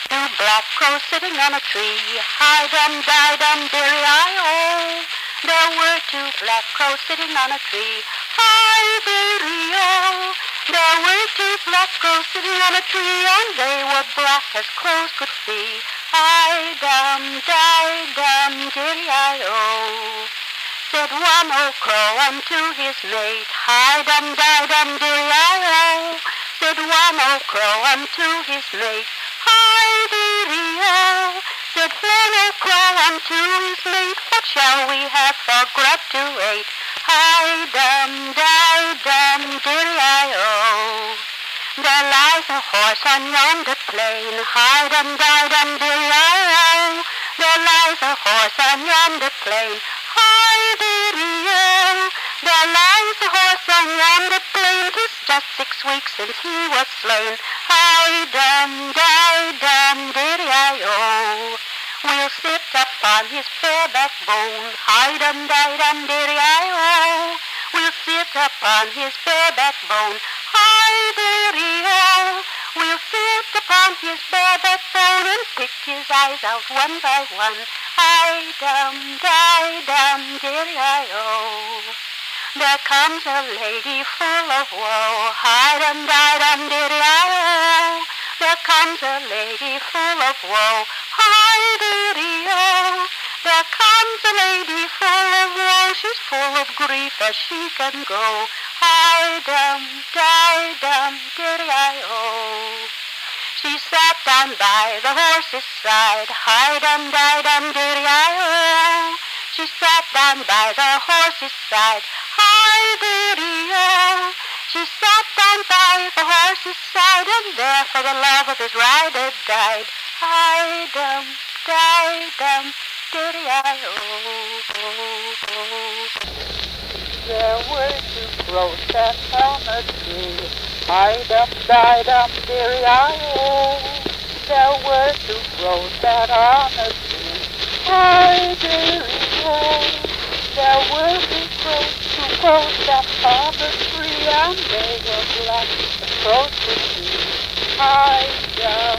Two black crows sitting on a tree. Hi-dum, diddy-I-o. There were two black crows sitting on a tree. Hi-diddy-o. There were two black crows sitting on a tree, and they were black as crows could be. Hi-dum, diddy-I-o. Said one old crow unto his mate. Hi-dum, diddy-I-o. Said one old crow unto his mate. Hi-diddy-o. Said one old crow unto his mate. What shall we have for grub to eat? Hi-dum, diddy-I-o. There lies a horse on yonder plain. Hi-dum, diddy-I-o. There lies a horse on yonder plain. Hi-diddy-o. There lies a horse on yonder plain. 'Tis just 6 weeks since he was slain. Hi-dum, diddy-I-o. We'll sit upon his bare backbone. Hi-dum, diddy-I-o. We'll sit upon his bare backbone. Hi-diddy-o. We'll sit upon his bare backbone and pick his eyes out one by one. Hi-dum, diddy-I-o. There comes a lady full of woe. Hi-dum, diddy-I-o. There comes a lady full of woe. Hi-diddy-o. There comes a lady full of woe. She's full of grief as she can go. Hi-dum, diddy-I-o. She sat down by the horse's side. Hi-dum, diddy-I-o. She sat down by the horse's side. Hi-diddy-o. She sat down by the horse's side, and there for the love of his rider died. Hi-dum, diddy-I-o. There were two crows sat on a tree. Hi-dum, diddy-I-o. There were two crows sat on a tree. Hi-diddy-o. There were two crows sat on a tree, and they were black as crows could be. Hi-dum,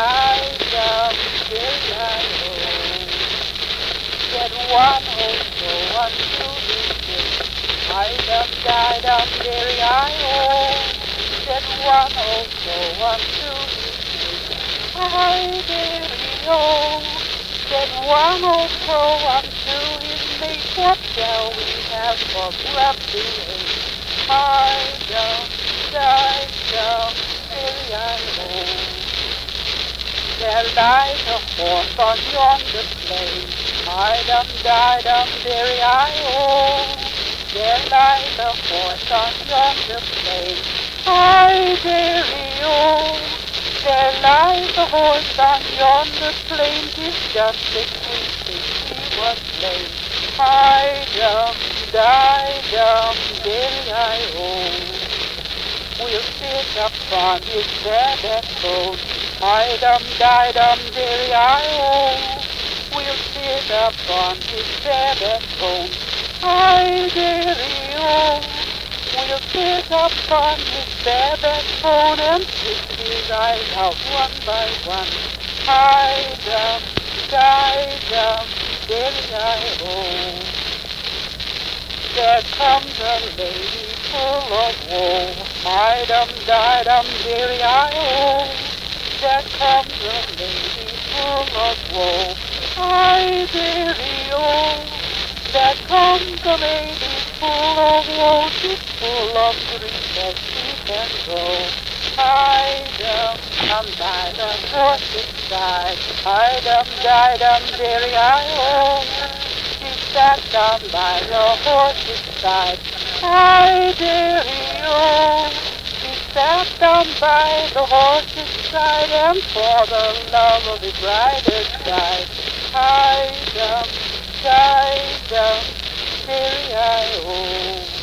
diddy-I-o. Said one old crow unto his mate. Hi-dum, diddy-I-o. Said one old crow unto his mate. Hi-diddy-o. Said one old crow unto his mate. What shall we have for grub to eat? Hi-dum, diddy-I-o. There lies a horse on yonder plain. Hi-dum, diddy-I-o. There lies a horse on yonder plain. Hi-diddy-o. There lies a horse on yonder plain. 'Tis just 6 weeks since he was slain. Hi-dum, diddy-I-o. We'll sit upon his bare backbone. Hi-dum, diddy-I-o. We'll sit upon his bare backbone. Hi-diddy-o. We'll sit upon his bare backbone and pick his eyes out one by one. Hi-dum, diddy-I-o. There comes a lady full of woe. Hi-dum, diddy-I-o. There comes a lady full of woe. Hi-diddy-o. There comes a lady full of woe. She's full of grief as she can go. Hi-dum, by the horse's side. Hi-dum, diddy-I-o. She sat down by the horse's side. Hi-diddy-o. She sat down by the horse's side, and for the love of his rider died. Hi-dum, diddy-I-o.